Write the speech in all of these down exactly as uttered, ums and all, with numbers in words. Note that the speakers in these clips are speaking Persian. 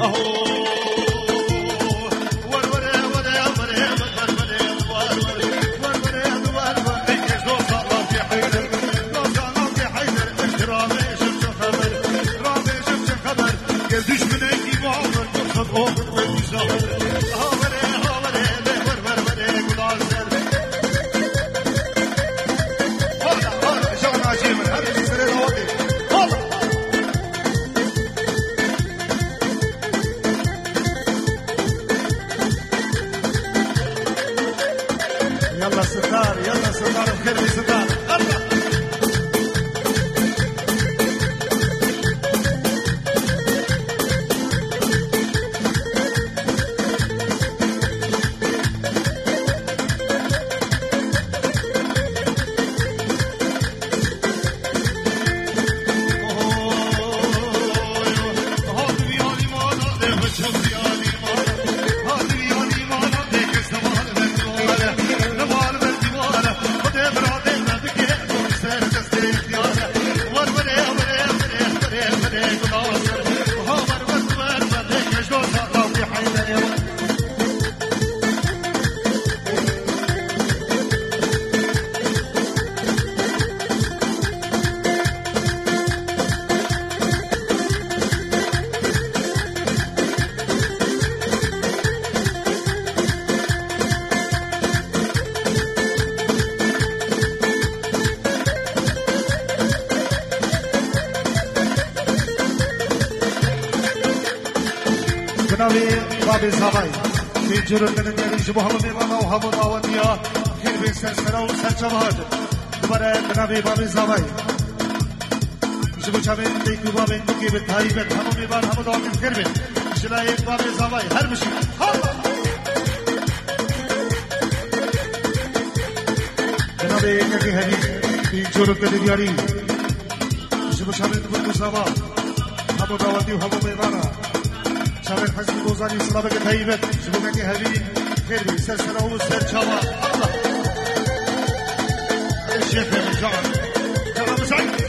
زبای اینجور دنیای شما هم میوانه و هم داوتیا خیر به سرسرا و سرچواد دوباره بنابی بابی زبای شما چمن دیگه بابی دیگه به تایی به تمام میوان هم داوت خیر به شلای بابی زبای هر بشی بنابی اینجوری هری اینجور دنیایی شما چمن دیگه زبا هم داوتی و هم میوانه شامل حسن بوزانی سلامة طيبة شبكة هذه خير بي سلسلة وسر شوا الله الشيخ من جعل جعل مسعود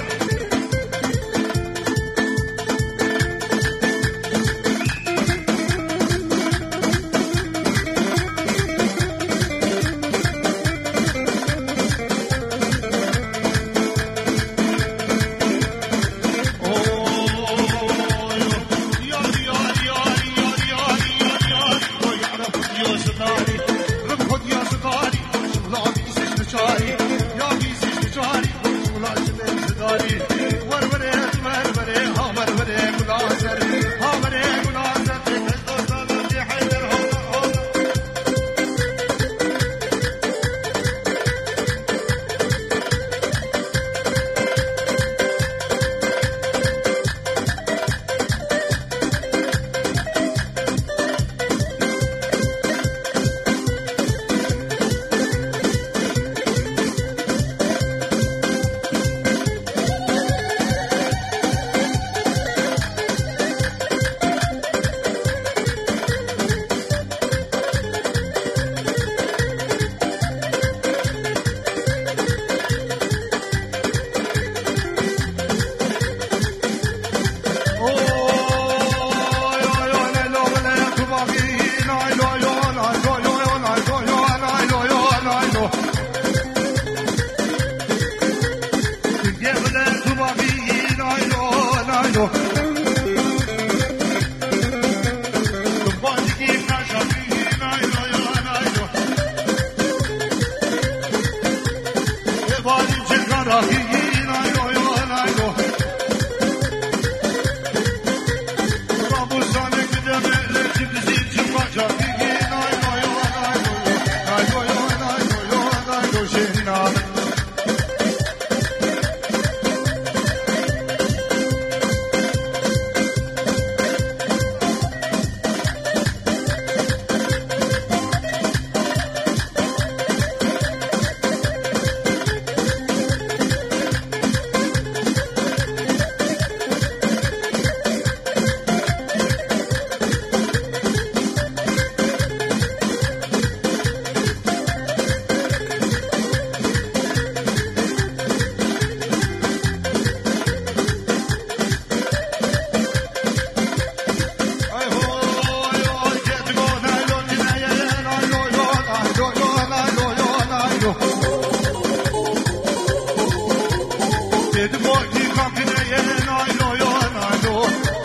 Edborgi kampineye naylo yo naylo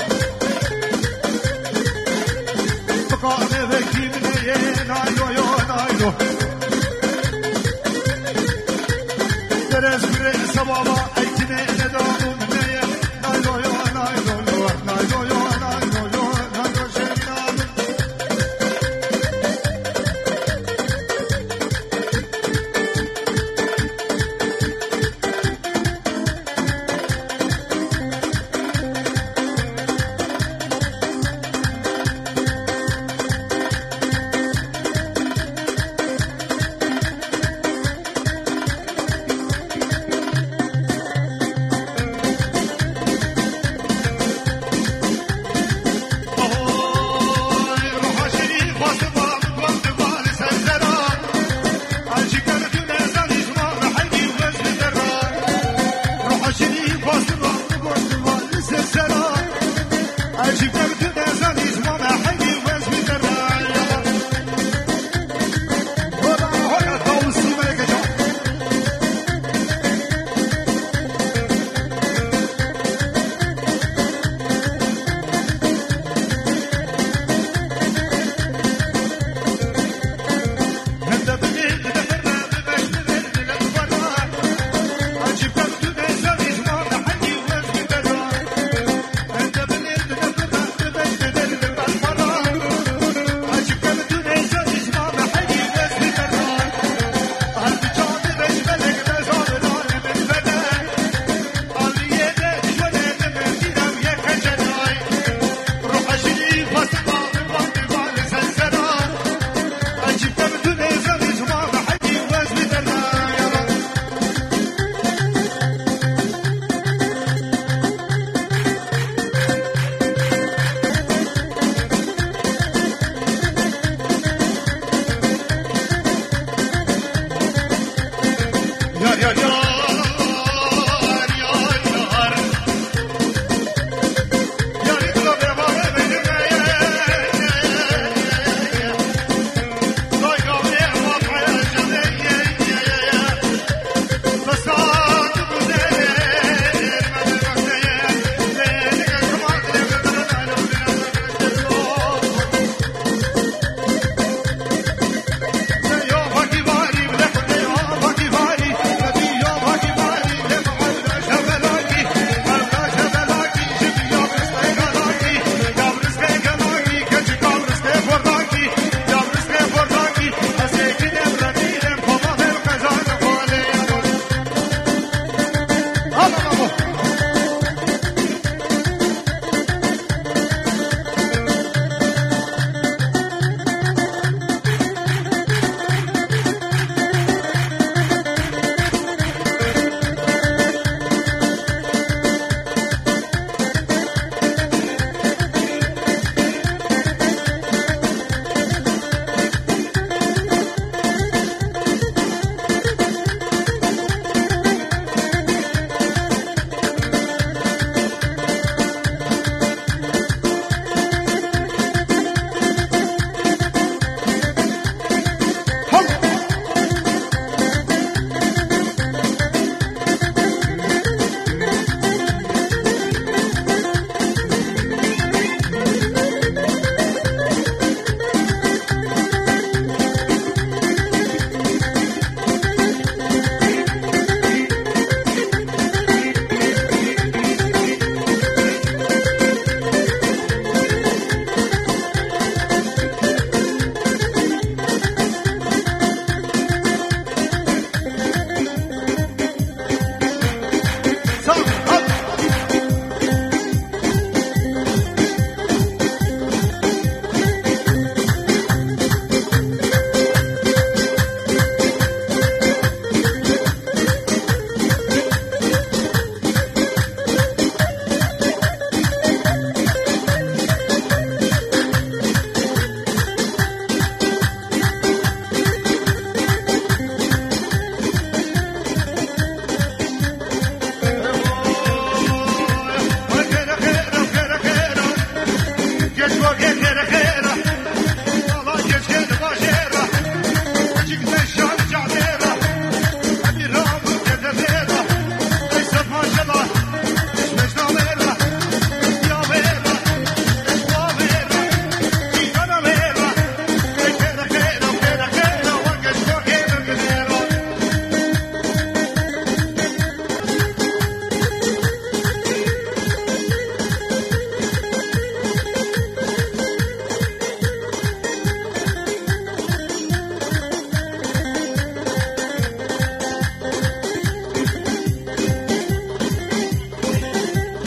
Tukane ve kimneye naylo yo naylo Deres bire sababa eykine ne damun neye Naylo yo naylo yo naylo yo naylo yo naylo şeminamın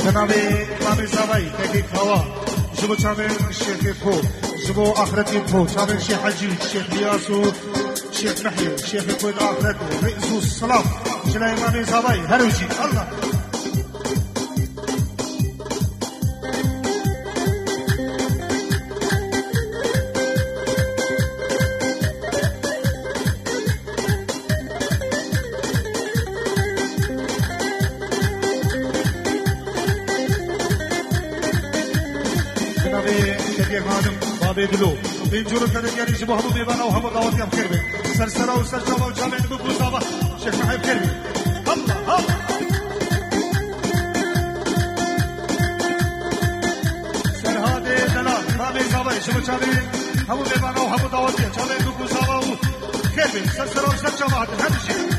جناب امام زاوی تکی خوا جبو چامن شیخ کو جبو آخرتی کو چامن شیخ حجی شیخ لیاسو شیخ محی شیخ کوید آخرت رئیسو السلام جناب امام زاوی هروجی الله بدلو این جور تدریجی شبه همو میبانه و همو دعوت کم کرده سرسرا و سرجاوا و جامعه بگوزاوا شیخ محیب کرده الله الله سرهاد دلال رامي زاوی شبه جامعه همو میبانه و همو دعوت کم جامعه بگوزاوا و کرده سرسرا و سرجاوا همشه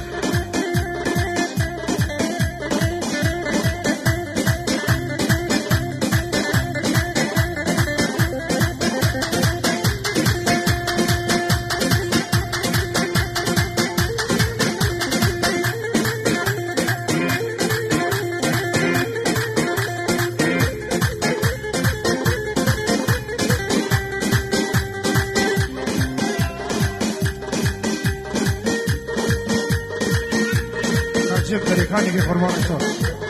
طریقانی که فرمان شد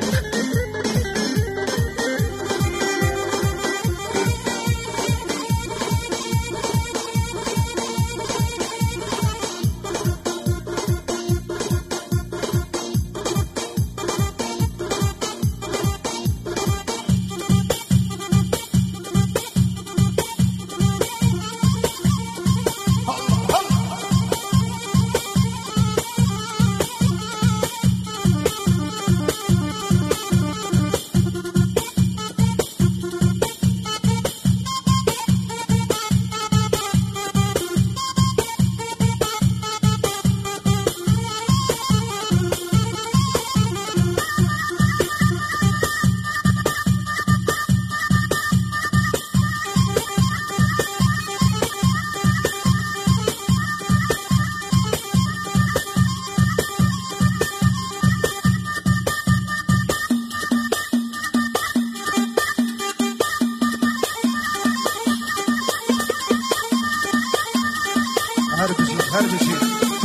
هر بشي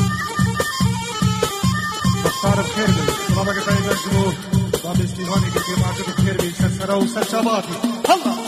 مختار بخير بي بابا قطعي نجمو بابا استيفاني قلت معجب بخير بي سرسرة وسرشاباتي الله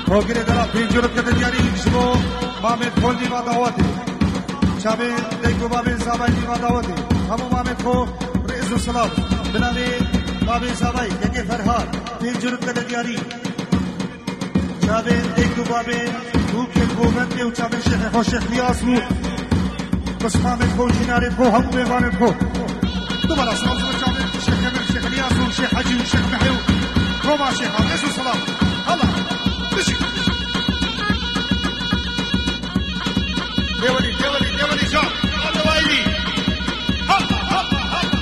خوگیره درا پینجورت کده دیاری شما مامد کل دیما دعواتی چابه دیگو بابی زبای دیما دعواتی همو مامد خو رئیس و سلام بنامی بابی زبای یکی فرهاد پینجورت کده دیاری چابه دیگو بابی روکل گوگنده و چابه شیخ خو شیخ لیاس رو بس مامد خو جنارت خو همو بیوانت خو دوباره سلام چابه شیخ کمر شیخ لیاس و شیخ حجی و شیخ محیو روما شیخ رئیس و سلام الله بشي ديولي ديولي ديولي جاب هذا وايلي هلا هلا هلا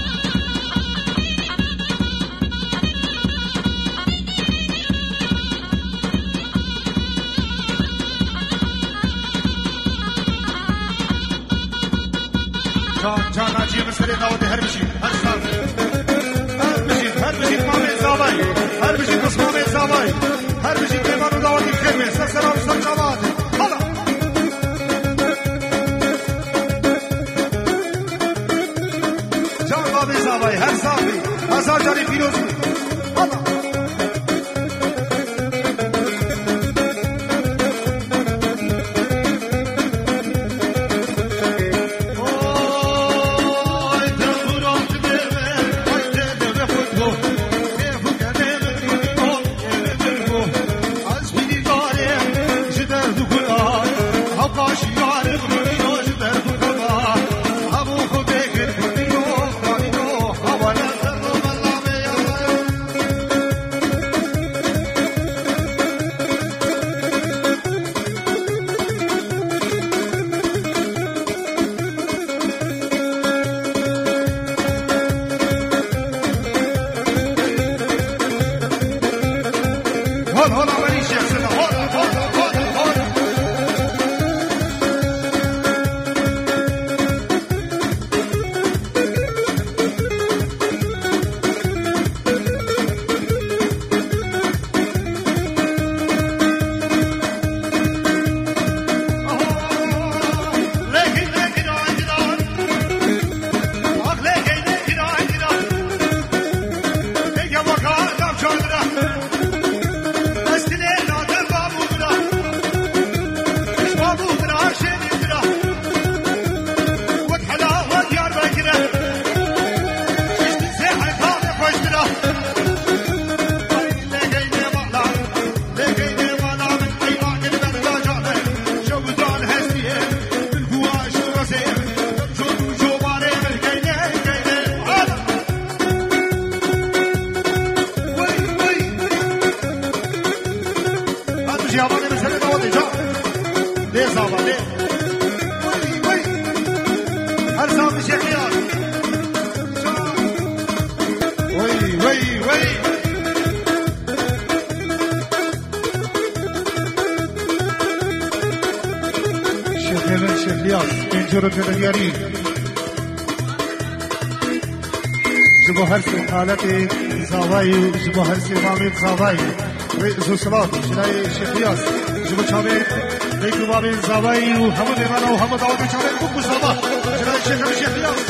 جان جان اجي مسري داودي هر بشي هر صار هر بشي هر بشي مامي زاوي هر بشي مامي زاوي هر بشي كيمان داودي كلمه سلام سلام هلا زاوی هر زاوی هزار جاری پیروزی الله جبو هر سی حالت زاوی جبو هر سی مامد زاوی رئیس و سلام شنای شیخیاس جبو چاوه دیگو بابی زاوی و همه دیوانا و همه داوی چاوه بکو زاوا شنای شیخ شیخیاس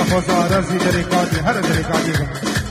خوزا رزي دريقاتي هر دريقاتي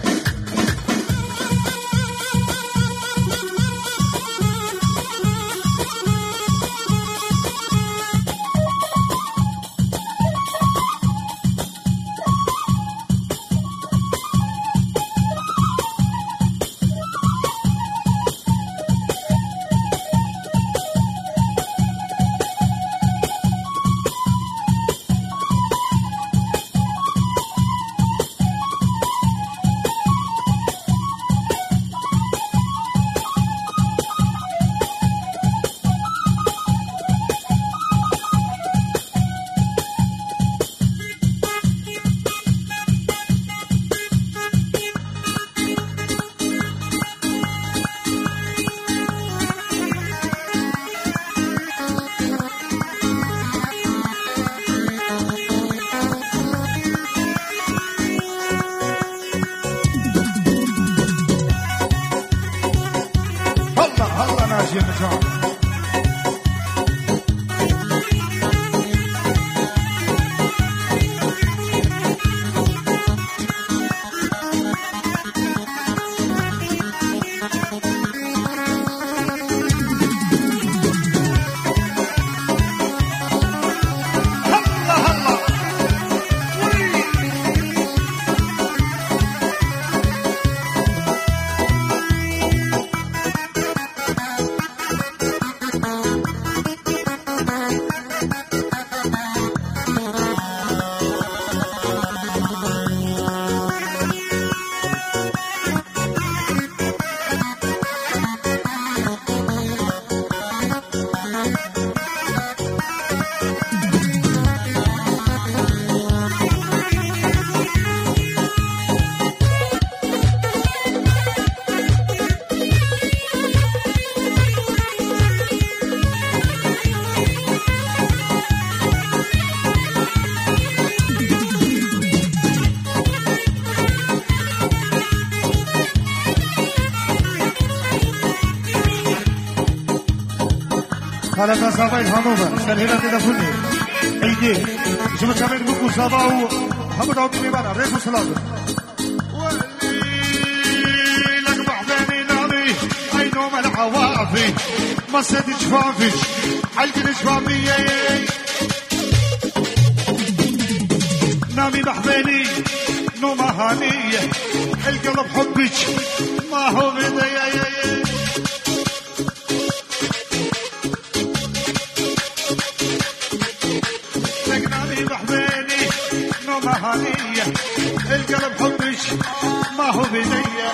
على صافي هانوفر سنهلا تدفني ايدي شو بتعمل بكو صباو هم داوتي بيبانا ريسو سلاطه ولي لك بحباني نامي عينو ملع وافي ما سد جفافش عالقن جفافي نامي بحباني نومة هانية القلب حبك ما هو بداية هانية القلب حبش ما هو بدية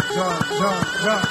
جان جان جان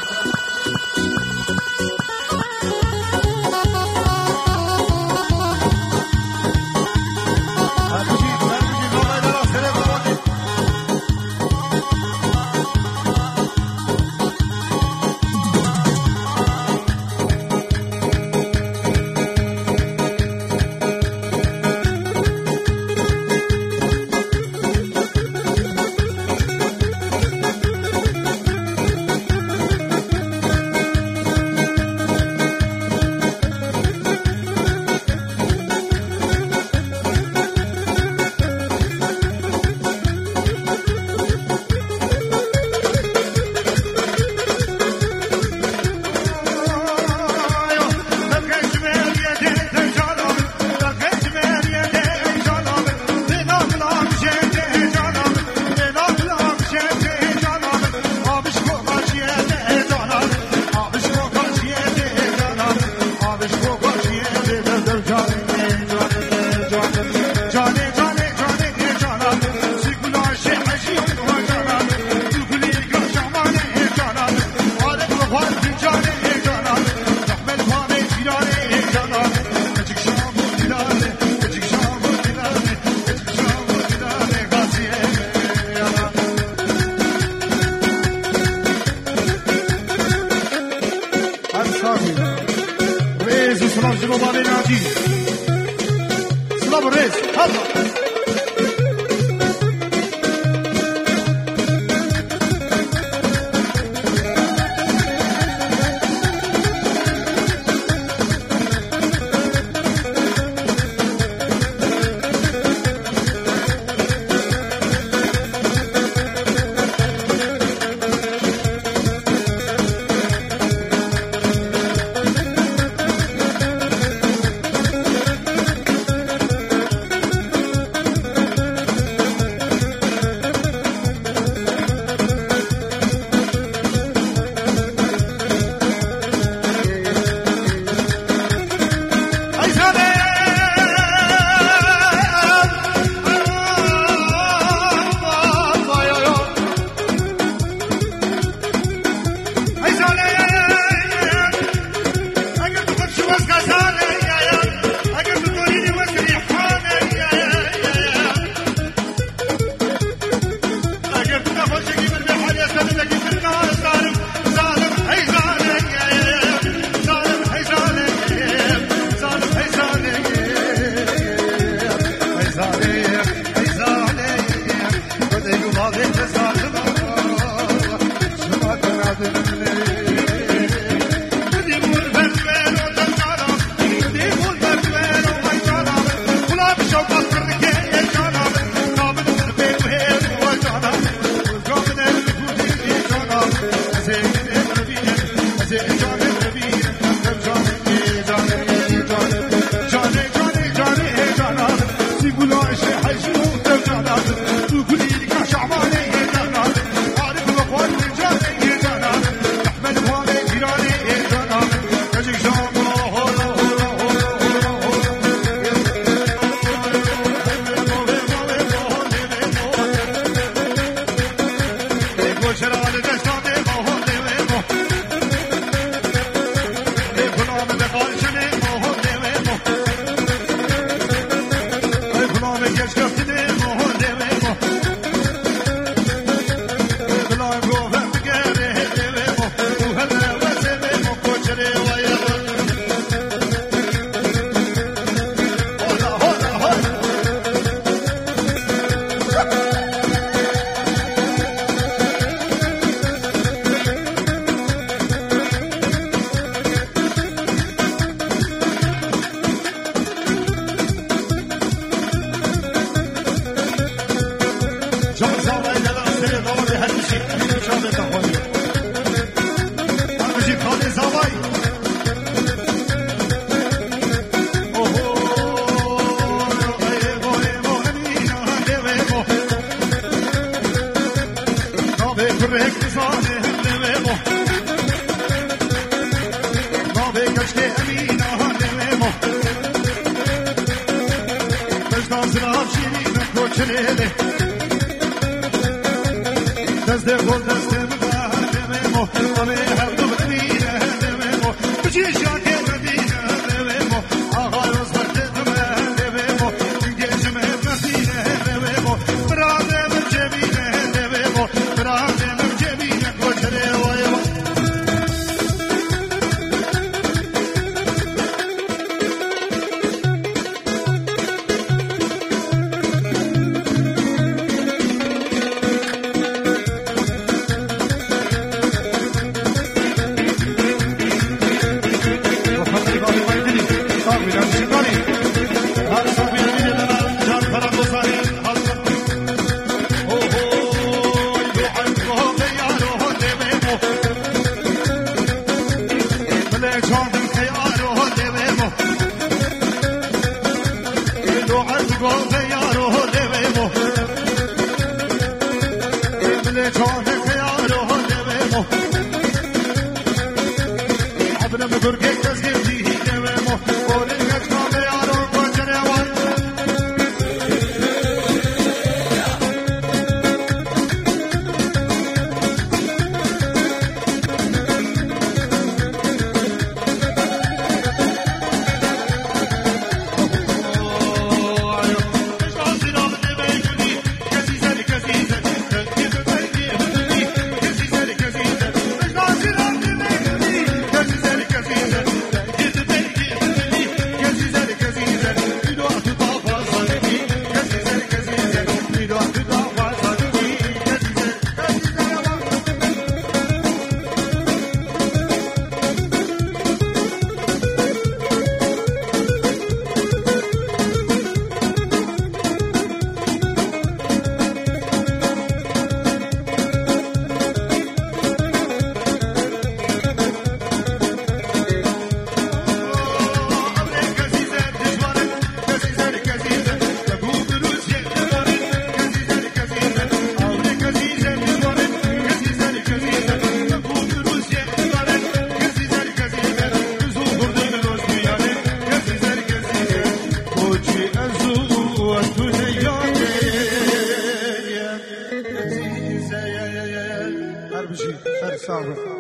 Desde gol desde Her bir şey, her sağlık.